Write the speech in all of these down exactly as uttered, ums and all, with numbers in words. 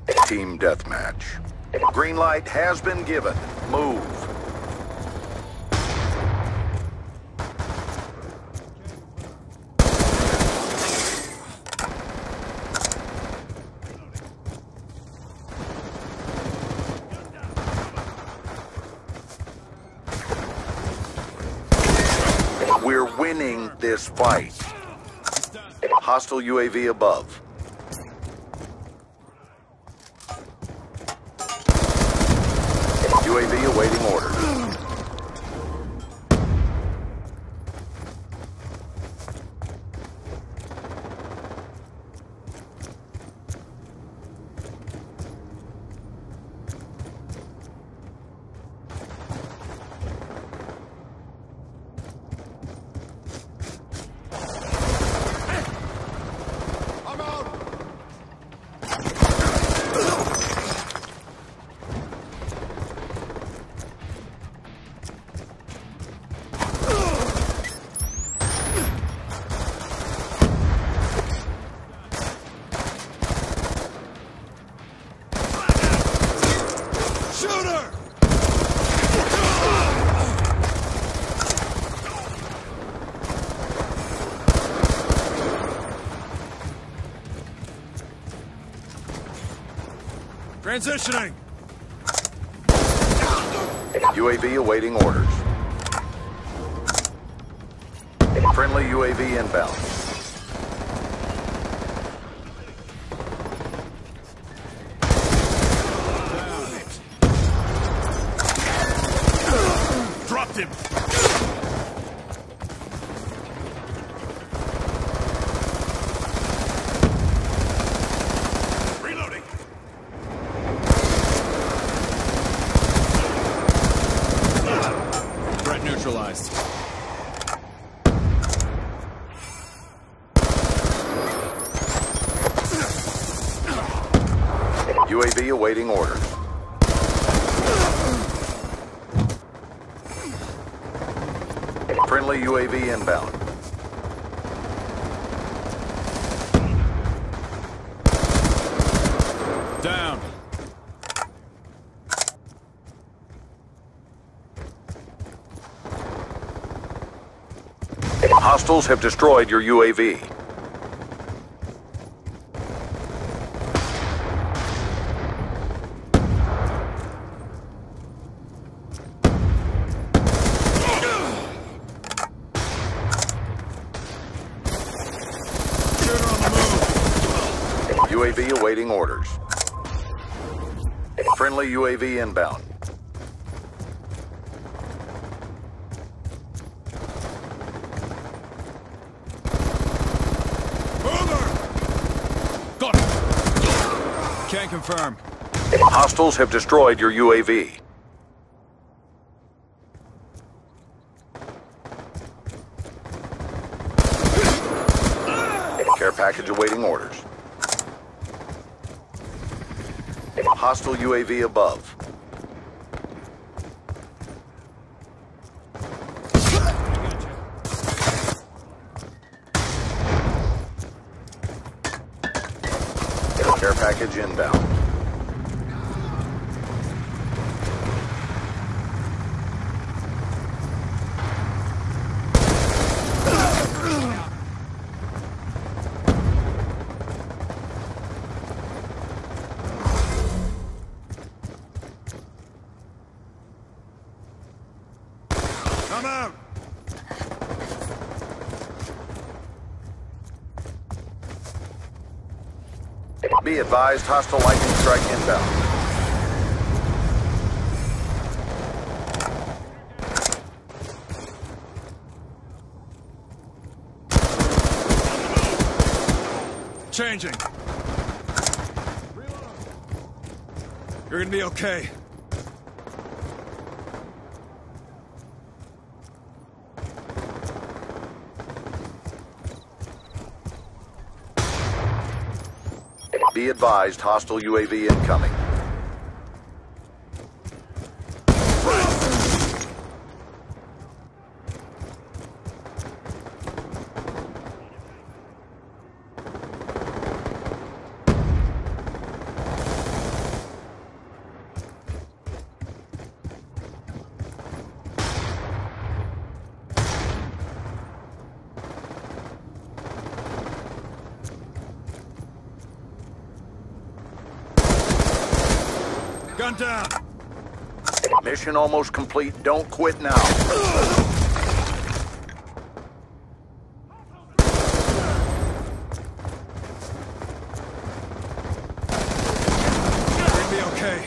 Team deathmatch. Green light has been given. Move. We're winning this fight. Hostile U A V above. U A V awaiting orders. Transitioning! U A V awaiting orders. Friendly U A V inbound. Dropped him! Neutralized. U A V awaiting orders. Friendly U A V inbound. Down. Hostiles have destroyed your U A V. U A V awaiting orders. Friendly U A V inbound. Can confirm. Hostiles have destroyed your U A V. Care package awaiting orders. Hostile U A V above. Care package inbound. I'm out! Be advised, hostile lightning strike inbound. Changing. You're gonna be okay. Be advised, hostile U A V incoming. Gun down. Mission almost complete. Don't quit now. You're gonna be okay.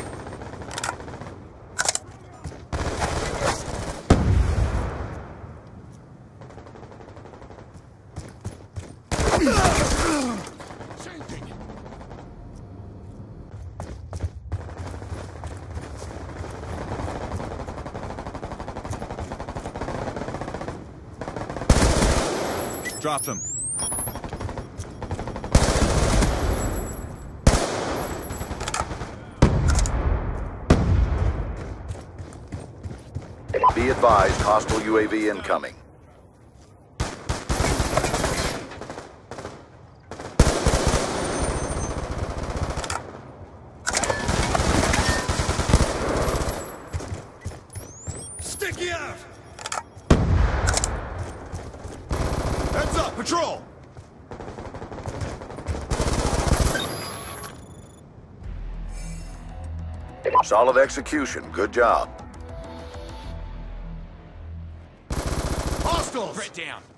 Drop them. Be advised, hostile U A V incoming. Sticky out! Heads up, patrol! Solid execution. Good job. Hostiles! Threat down.